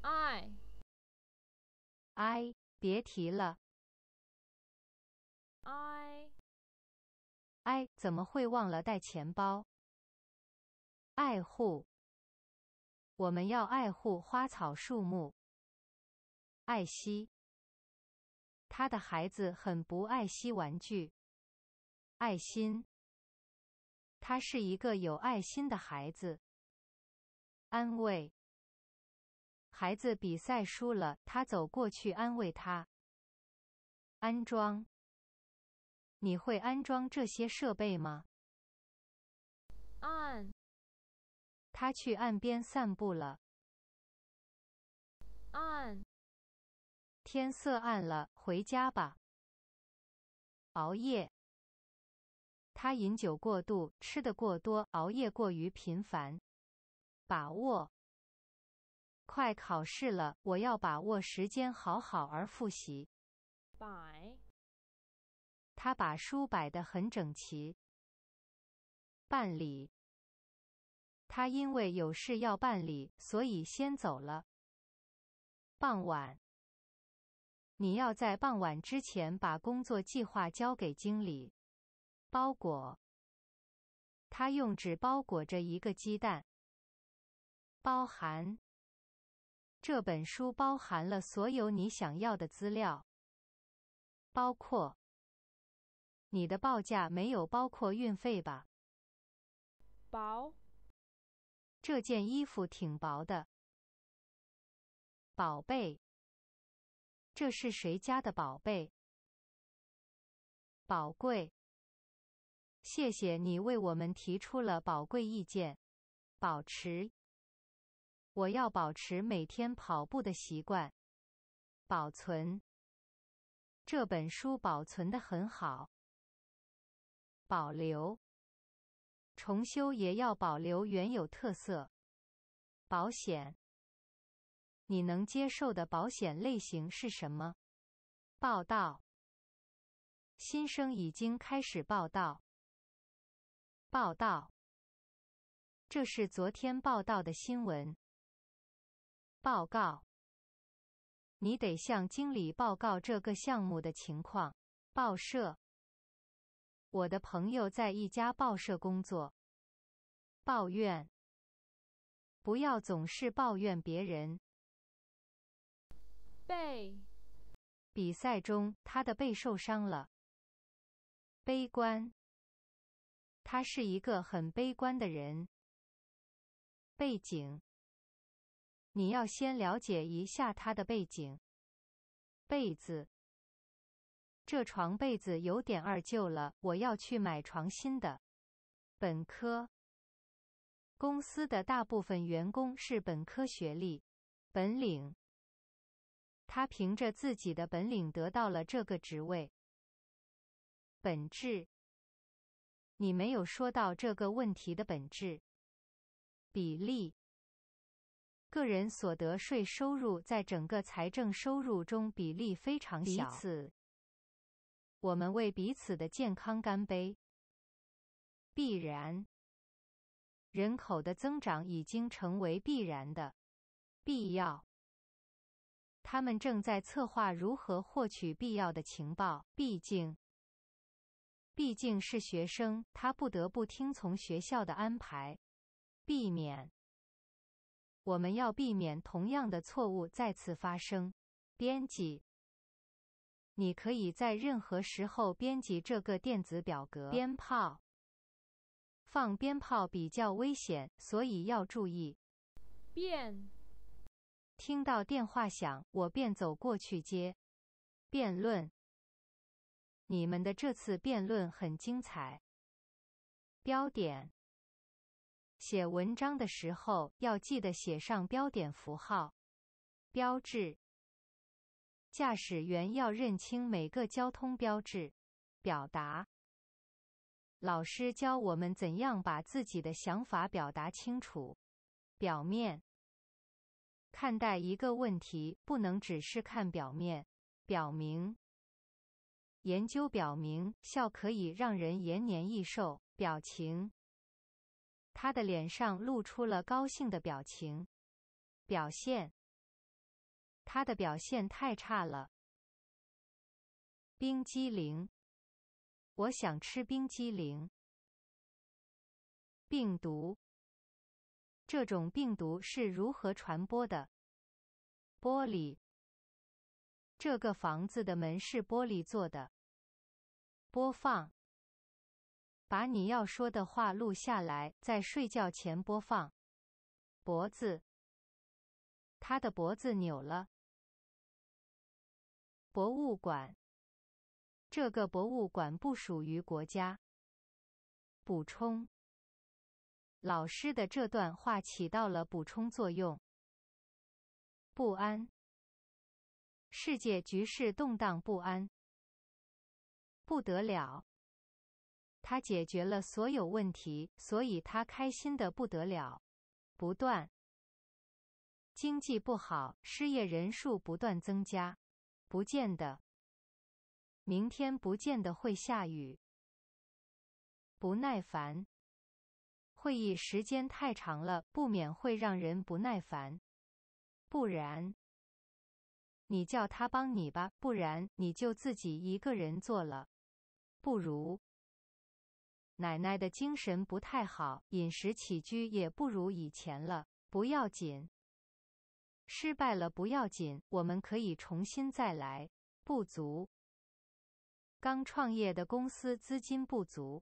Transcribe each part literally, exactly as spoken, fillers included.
I I 别提了。 I I 怎么会忘了带钱包？爱护，我们要爱护花草树木。爱惜，他的孩子很不爱惜玩具。爱心，他是一个有爱心的孩子。安慰，孩子比赛输了，他走过去安慰他。安装，你会安装这些设备吗？ 岸他去岸边散步了。 岸天色暗了，回家吧。熬夜，他饮酒过度，吃得过多，熬夜过于频繁。把握，快考试了，我要把握时间，好好而复习。 摆他把书摆得很整齐。办理，他因为有事要办理，所以先走了。傍晚，你要在傍晚之前把工作计划交给经理。包裹，他用纸包裹着一个鸡蛋。包含，这本书包含了所有你想要的资料。包括，你的报价没有包括运费吧？ 薄这件衣服挺薄的。宝贝，这是谁家的宝贝？宝贵，谢谢你为我们提出了宝贵意见。保持，我要保持每天跑步的习惯。保存，这本书保存得很好。保留，重修也要保留原有特色。保险，你能接受的保险类型是什么？报道，新生已经开始报道。报道，这是昨天报道的新闻。报告，你得向经理报告这个项目的情况。报社，我的朋友在一家报社工作。抱怨，不要总是抱怨别人。 背比赛中，他的背受伤了。悲观，他是一个很悲观的人。背景，你要先了解一下他的背景。被子，这床被子有点二旧了，我要去买床新的。本科，公司的大部分员工是本科学历。本领，他凭着自己的本领得到了这个职位。本质，你没有说到这个问题的本质。比例，个人所得税收入在整个财政收入中比例非常小。彼此，我们为彼此的健康干杯。必然，人口的增长已经成为必然的。必要，他们正在策划如何获取必要的情报。毕竟，毕竟是学生，他不得不听从学校的安排。避免，我们要避免同样的错误再次发生。编辑，你可以在任何时候编辑这个电子表格。鞭炮，放鞭炮比较危险，所以要注意。 变听到电话响，我便走过去接。辩论，你们的这次辩论很精彩。标点，写文章的时候要记得写上标点符号。标志，驾驶员要认清每个交通标志。表达，老师教我们怎样把自己的想法表达清楚。表面，看待一个问题不能只是看表面。表明，研究表明笑可以让人延年益寿。表情，他的脸上露出了高兴的表情。表现， 他的表现太差了。冰激凌，我想吃冰激凌。病毒，这种病毒是如何传播的？玻璃，这个房子的门是玻璃做的。播放，把你要说的话录下来，在睡觉前播放。脖子，他的脖子扭了。博物馆，这个博物馆不属于国家。补充，老师的这段话起到了补充作用。不安，世界局势动荡不安。不得了，他解决了所有问题，所以他开心得不得了。不断，经济不好，失业人数不断增加。不见得，明天不见得会下雨。不耐烦，会议时间太长了，不免会让人不耐烦。不然，你叫他帮你吧，不然你就自己一个人做了。不如，奶奶的精神不太好，饮食起居也不如以前了。不要紧，失败了不要紧，我们可以重新再来。不足，刚创业的公司资金不足。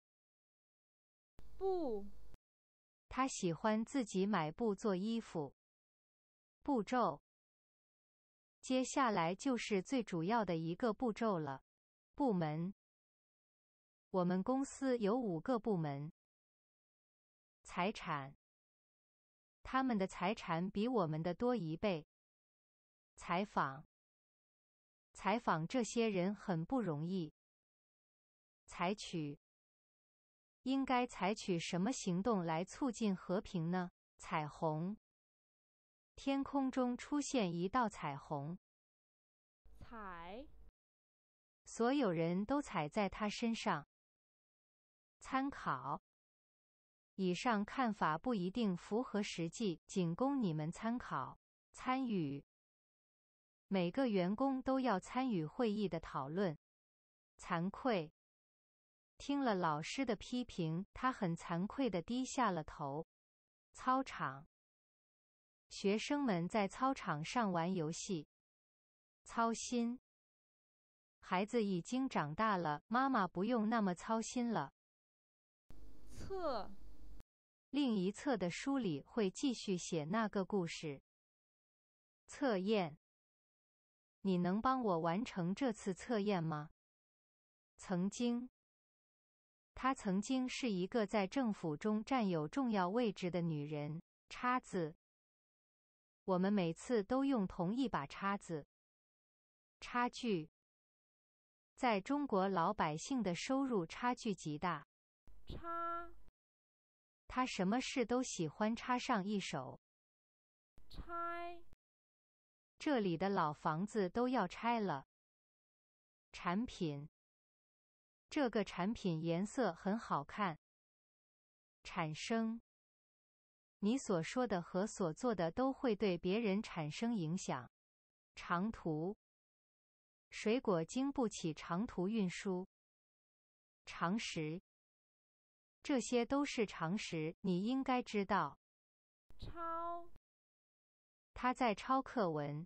布， 他喜欢自己买布做衣服。步骤，接下来就是最主要的一个步骤了。部门，我们公司有五个部门。财产，他们的财产比我们的多一倍。采访，采访这些人很不容易。采取，应该采取什么行动来促进和平呢？彩虹，天空中出现一道彩虹。 踩， 所有人都踩在他身上。参考，以上看法不一定符合实际，仅供你们参考。参与，每个员工都要参与会议的讨论。惭愧，听了老师的批评，他很惭愧地低下了头。操场，学生们在操场上玩游戏。操心，孩子已经长大了，妈妈不用那么操心了。 侧， 另一侧的书里会继续写那个故事。测验，你能帮我完成这次测验吗？曾经，她曾经是一个在政府中占有重要位置的女人。叉子，我们每次都用同一把叉子。差距，在中国老百姓的收入差距极大。 插， 他什么事都喜欢插上一手。 拆， 这里的老房子都要拆了。产品，这个产品颜色很好看。产生，你所说的和所做的都会对别人产生影响。长途，水果经不起长途运输。常识，这些都是常识，你应该知道。 抄， 他在抄课文。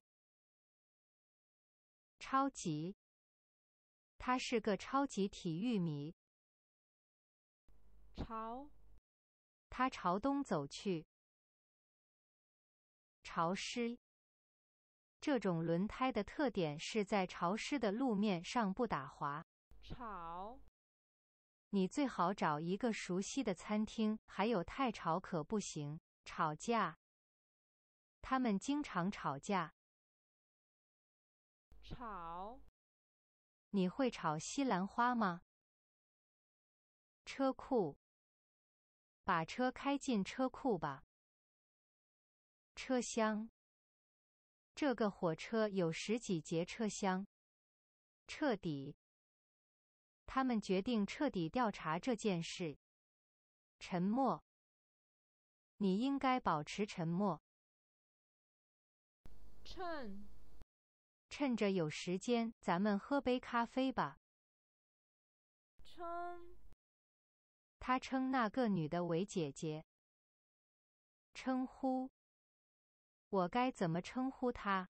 超级，他是个超级体育迷。 潮， 他朝东走去。潮湿，这种轮胎的特点是在潮湿的路面上不打滑。 吵， 你最好找一个熟悉的餐厅，还有太吵可不行。吵架，他们经常吵架。 炒， 你会炒西兰花吗？车库，把车开进车库吧。车厢，这个火车有十几节车厢。彻底，他们决定彻底调查这件事。沉默，你应该保持沉默。 称， 趁着有时间，咱们喝杯咖啡吧。 称， 他称那个女的为姐姐。称呼，我该怎么称呼她？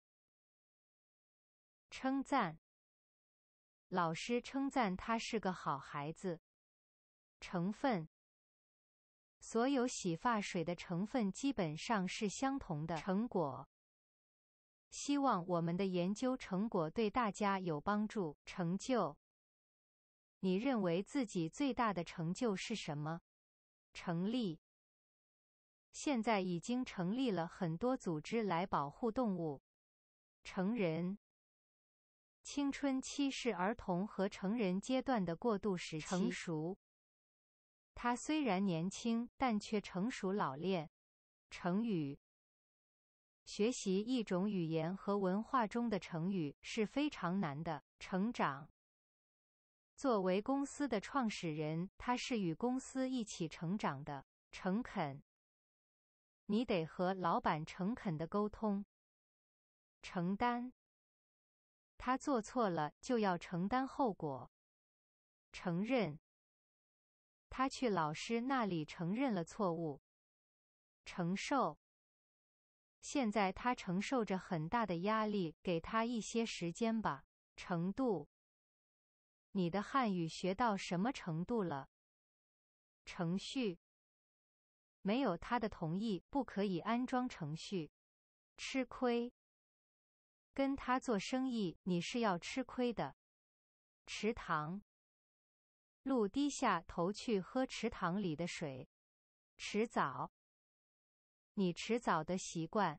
称赞，老师称赞他是个好孩子。成分，所有洗发水的成分基本上是相同的。成果，希望我们的研究成果对大家有帮助。成就，你认为自己最大的成就是什么？成立，现在已经成立了很多组织来保护动物。成人，青春期是儿童和成人阶段的过渡时期。成熟，他虽然年轻，但却成熟老练。成语，学习一种语言和文化中的成语是非常难的。成长，作为公司的创始人，他是与公司一起成长的。诚恳，你得和老板诚恳地沟通。承担，他做错了就要承担后果。承认，他去老师那里承认了错误。承受，现在他承受着很大的压力，给他一些时间吧。程度，你的汉语学到什么程度了？程序，没有他的同意，不可以安装程序。吃亏，跟他做生意，你是要吃亏的。池塘，鹿低下头去喝池塘里的水。迟早，你迟早的习惯。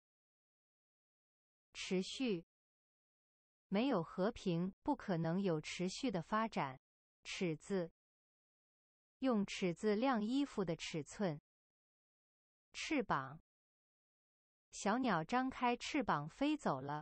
持续，没有和平，不可能有持续的发展。尺子，用尺子量衣服的尺寸。翅膀，小鸟张开翅膀飞走了。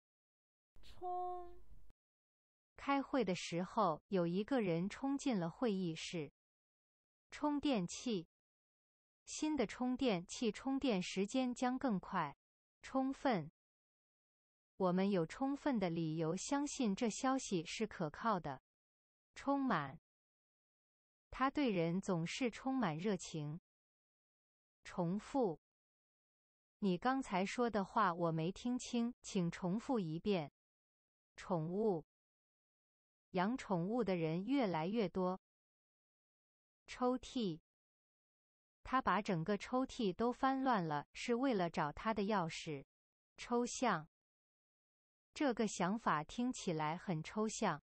冲， 开会的时候，有一个人冲进了会议室。充电器，新的充电器充电时间将更快。充分，我们有充分的理由相信这消息是可靠的。充满，他对人总是充满热情。重复，你刚才说的话我没听清，请重复一遍。宠物，养宠物的人越来越多。抽屉，他把整个抽屉都翻乱了，是为了找他的钥匙。抽象，这个想法听起来很抽象。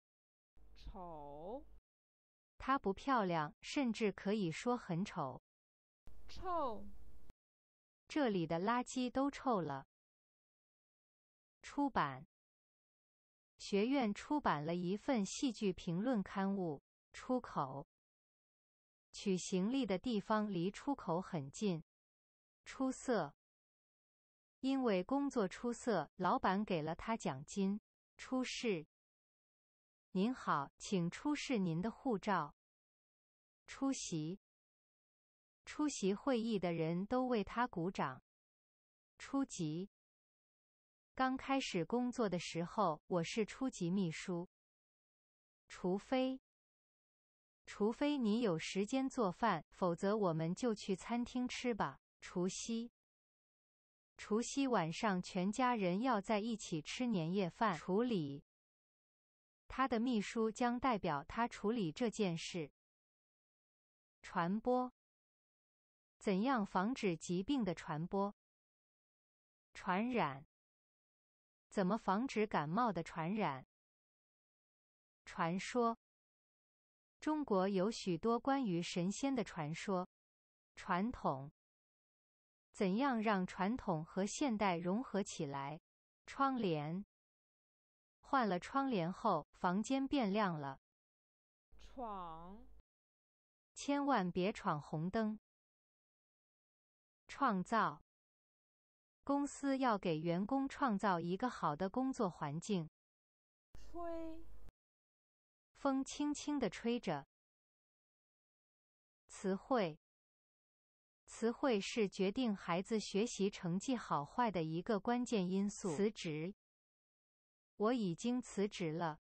丑， 她不漂亮，甚至可以说很丑。 臭， 这里的垃圾都臭了。出版，学院出版了一份戏剧评论刊物。出口，取行李的地方离出口很近。出色，因为工作出色，老板给了他奖金。出示，您好，请出示您的护照。出席，出席会议的人都为他鼓掌。初级，刚开始工作的时候，我是初级秘书。除非，除非你有时间做饭，否则我们就去餐厅吃吧。除夕，除夕晚上全家人要在一起吃年夜饭。处理，他的秘书将代表他处理这件事。传播，怎样防止疾病的传播？传染，怎么防止感冒的传染？传说，中国有许多关于神仙的传说。传统，怎样让传统和现代融合起来？窗帘，换了窗帘后，房间变亮了。 闯， 千万别闯红灯。创造，公司要给员工创造一个好的工作环境。 吹， 风轻轻地吹着。词汇，词汇是决定孩子学习成绩好坏的一个关键因素。辞职， 我已经辞职了。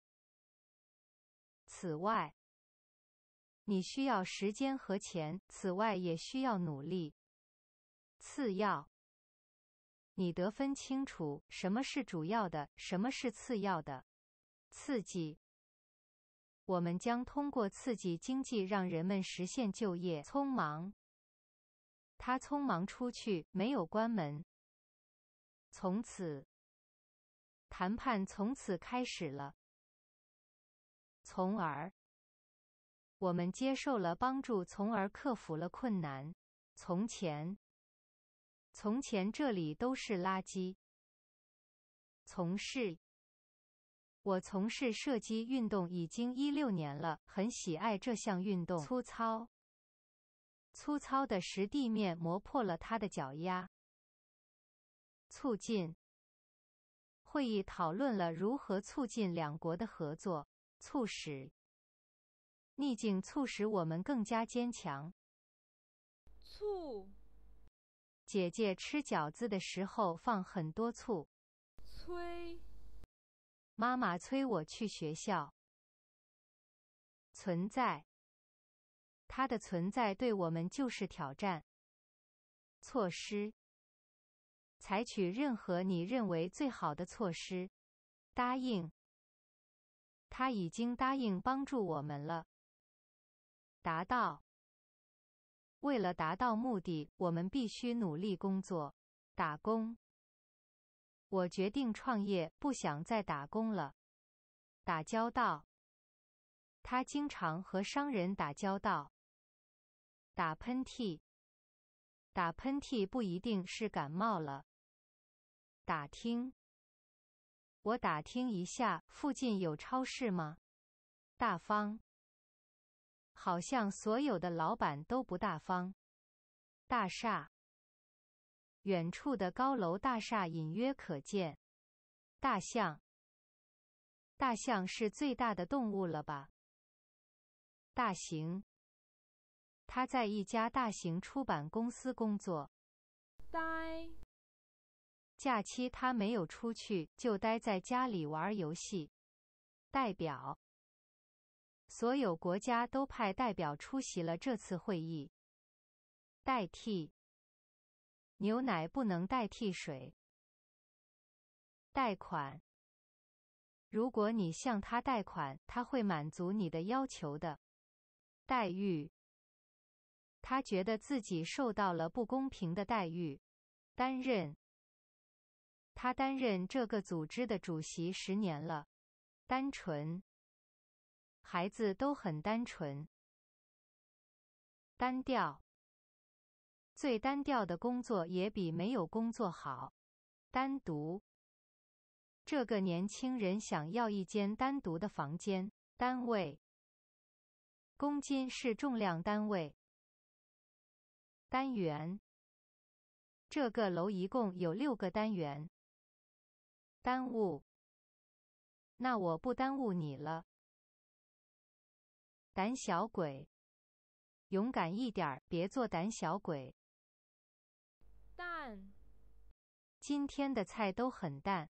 此外，你需要时间和钱，此外也需要努力。次要，你得分清楚什么是主要的，什么是次要的。刺激，我们将通过刺激经济让人们实现就业。匆忙，他匆忙出去，没有关门。从此，谈判从此开始了。从而，我们接受了帮助，从而克服了困难。从前，从前这里都是垃圾。从事，我从事射击运动已经一六年了，很喜爱这项运动。粗糙，粗糙的石地面磨破了他的脚丫。促进，会议讨论了如何促进两国的合作。促使，逆境促使我们更加坚强。 醋， 姐姐吃饺子的时候放很多醋。 催， 妈妈催我去学校。存在，它的存在对我们就是挑战。措施，采取任何你认为最好的措施。答应，他已经答应帮助我们了。达到，为了达到目的，我们必须努力工作。打工，我决定创业，不想再打工了。打交道，他经常和商人打交道。打喷嚏，打喷嚏不一定是感冒了。打听，我打听一下，附近有超市吗？大方，好像所有的老板都不大方。大厦，远处的高楼大厦隐约可见。大象，大象是最大的动物了吧？大型，他在一家大型出版公司工作。 呆， 假期他没有出去，就待在家里玩游戏。代表，所有国家都派代表出席了这次会议。代替，牛奶不能代替水。贷款，如果你向他贷款，他会满足你的要求的。待遇，他觉得自己受到了不公平的待遇。担任，他担任这个组织的主席十年了。单纯，孩子都很单纯。单调，最单调的工作也比没有工作好。单独，这个年轻人想要一间单独的房间。单位，公斤是重量单位。单元，这个楼一共有六个单元。耽误，那我不耽误你了。胆小鬼，勇敢一点，别做胆小鬼。 淡， 今天的菜都很淡。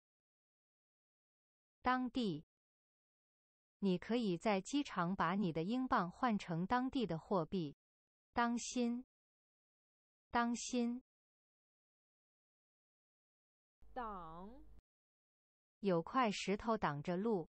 当地，你可以在机场把你的英镑换成当地的货币。当心，当心。 挡， 有块石头挡着路。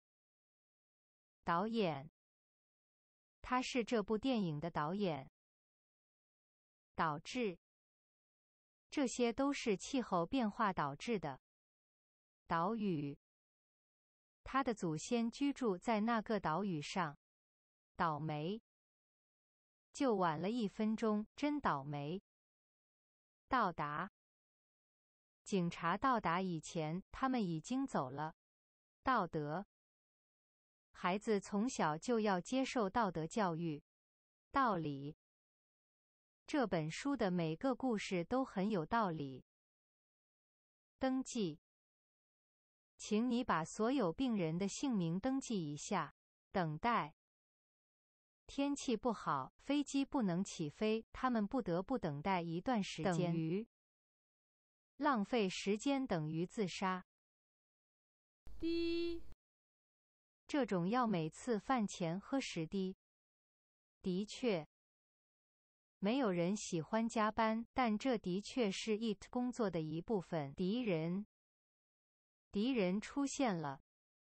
导演，他是这部电影的导演。导致，这些都是气候变化导致的。岛屿，他的祖先居住在那个岛屿上。倒霉，就晚了一分钟，真倒霉。到达，警察到达以前，他们已经走了。道德，孩子从小就要接受道德教育。道理，这本书的每个故事都很有道理。登记，请你把所有病人的姓名登记一下。等待，天气不好，飞机不能起飞，他们不得不等待一段时间。等于，浪费时间等于自杀。 滴， 这种药每次饭前喝十滴。的确，没有人喜欢加班，但这的确是 I T 工作的一部分。敌人，敌人出现了。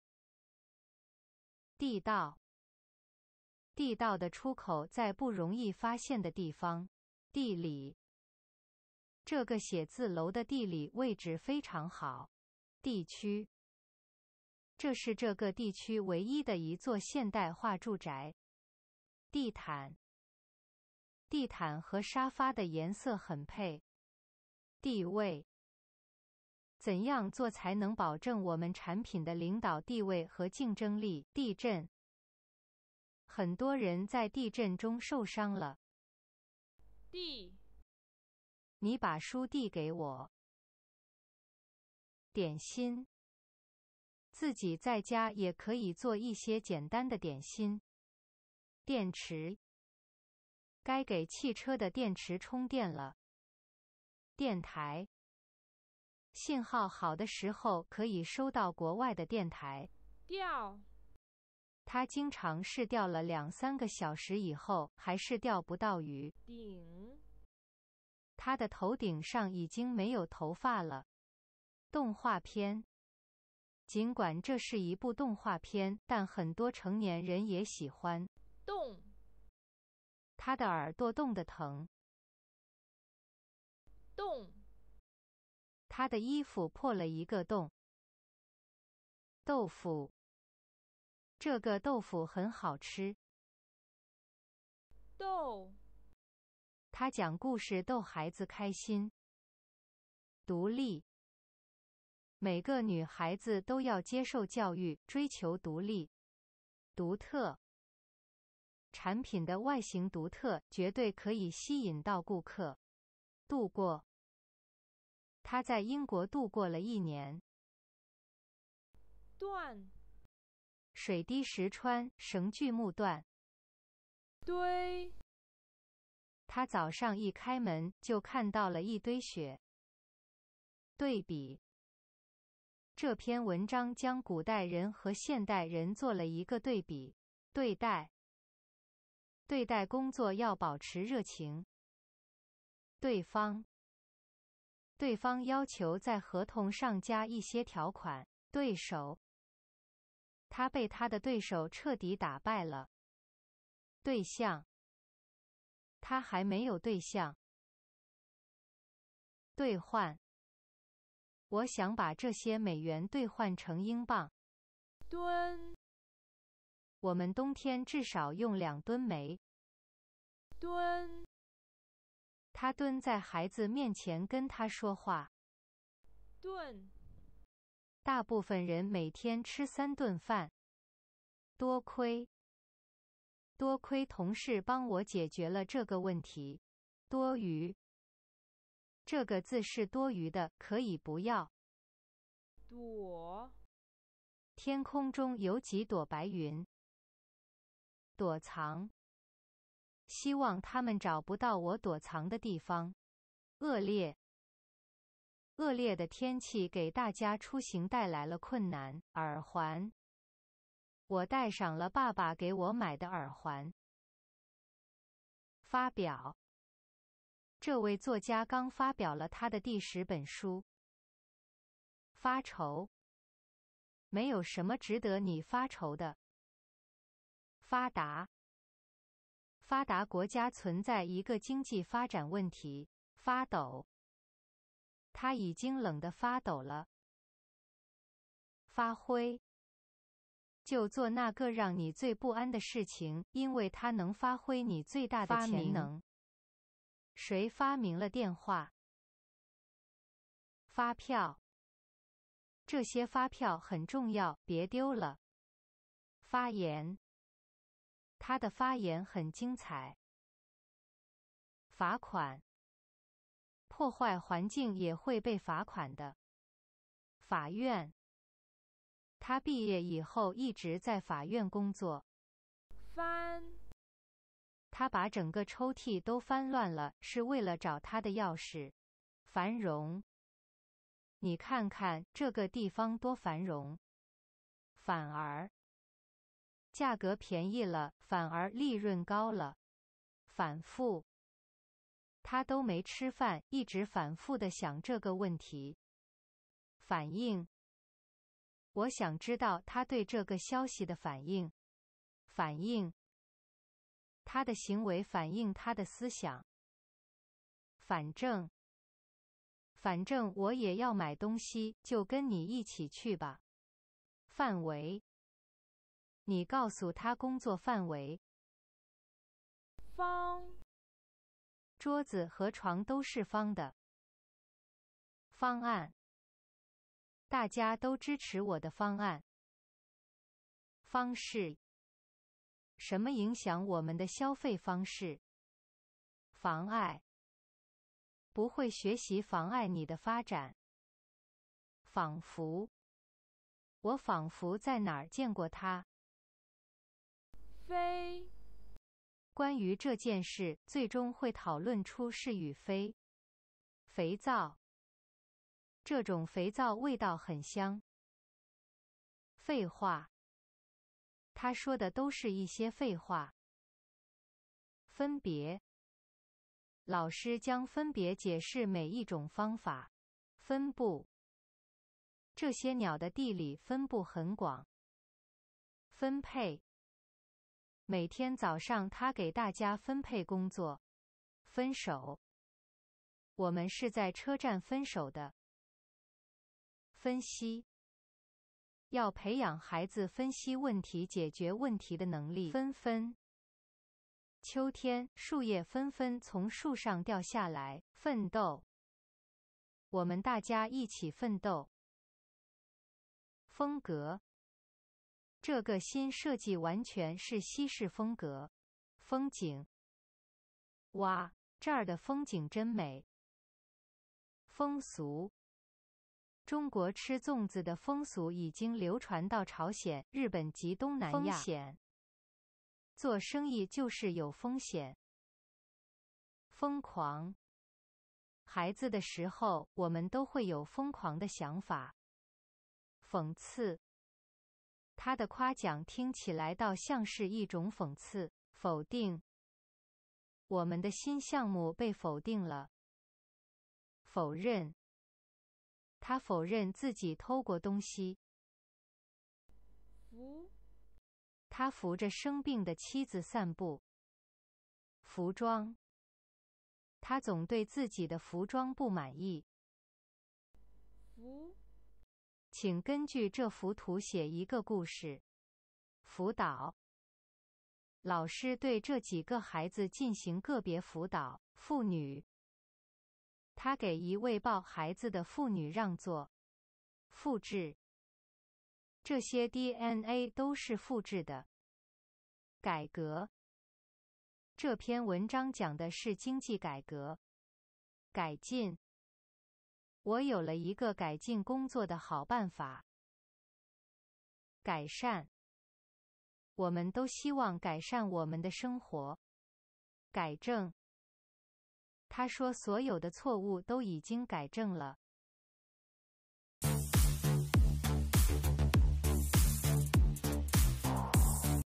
地道，地道的出口在不容易发现的地方。地理，这个写字楼的地理位置非常好。地区，这是这个地区唯一的一座现代化住宅。地毯，地毯和沙发的颜色很配。地位，怎样做才能保证我们产品的领导地位和竞争力？地震，很多人在地震中受伤了。 地， 你把书递给我。点心，自己在家也可以做一些简单的点心。电池，该给汽车的电池充电了。电台，信号好的时候可以收到国外的电台。 钓， 他经常是钓了两三个小时以后还是钓不到鱼。 顶， 他的头顶上已经没有头发了。动画片，尽管这是一部动画片，但很多成年人也喜欢。 动， 他的耳朵冻得疼。 洞， 他的衣服破了一个洞。豆腐，这个豆腐很好吃。 逗， 他讲故事逗孩子开心。独立，每个女孩子都要接受教育，追求独立。独特，产品的外形独特，绝对可以吸引到顾客。度过，他在英国度过了一年。 断， 水滴石穿，绳锯木断。 堆， 他早上一开门就看到了一堆雪。对比，这篇文章将古代人和现代人做了一个对比。对待，对待工作要保持热情。对方，对方要求在合同上加一些条款。对手，他被他的对手彻底打败了。对象，他还没有对象。兑换，我想把这些美元兑换成英镑。 吨， 我们冬天至少用两吨煤。 蹲， 他蹲在孩子面前跟他说话。 顿， 大部分人每天吃三顿饭。多亏，多亏同事帮我解决了这个问题。多余，这个字是多余的，可以不要。 躲， 天空中有几朵白云。躲藏，希望他们找不到我躲藏的地方。恶劣，恶劣的天气给大家出行带来了困难。耳环，我戴上了爸爸给我买的耳环。发表，这位作家刚发表了他的第十本书。发愁，没有什么值得你发愁的。发达，发达国家存在一个经济发展问题。发抖，他已经冷得发抖了。发挥，就做那个让你最不安的事情，因为它能发挥你最大的潜能。谁发明了电话？发票，这些发票很重要，别丢了。发言，他的发言很精彩。罚款，破坏环境也会被罚款的。法院，他毕业以后一直在法院工作。 翻， 他把整个抽屉都翻乱了，是为了找他的钥匙。繁荣，你看看这个地方多繁荣。 反而，价格便宜了，反而利润高了。反复，他都没吃饭，一直反复地想这个问题。反应，我想知道他对这个消息的反应。反应，他的行为反映他的思想。反正，反正我也要买东西，就跟你一起去吧。范围，你告诉他工作范围。 方， 桌子和床都是方的。方案，大家都支持我的方案。方式，什么影响我们的消费方式？妨碍，不会学习妨碍你的发展。仿佛，我仿佛在哪儿见过他。 非， 关于这件事，最终会讨论出是与非。肥皂，这种肥皂味道很香。废话，他说的都是一些废话。分别，老师将分别解释每一种方法。分布，这些鸟的地理分布很广。分配，每天早上他给大家分配工作。分手，我们是在车站分手的。分析，要培养孩子分析问题、解决问题的能力。纷纷，秋天，树叶纷纷从树上掉下来。奋斗，我们大家一起奋斗。风格，这个新设计完全是西式风格。风景，哇，这儿的风景真美。风俗，中国吃粽子的风俗已经流传到朝鲜、日本及东南亚。风险，做生意就是有风险。疯狂，孩子的时候，我们都会有疯狂的想法。讽刺，他的夸奖听起来倒像是一种讽刺。否定，我们的新项目被否定了。否认，他否认自己偷过东西。 扶， 他扶着生病的妻子散步。服装，他总对自己的服装不满意。 扶， 请根据这幅图写一个故事。辅导，老师对这几个孩子进行个别辅导。妇女，他给一位抱孩子的妇女让座。复制，这些 D N A 都是复制的。改革，这篇文章讲的是经济改革。改进，我有了一个改进工作的好办法。改善，我们都希望改善我们的生活。改正，他说所有的错误都已经改正了。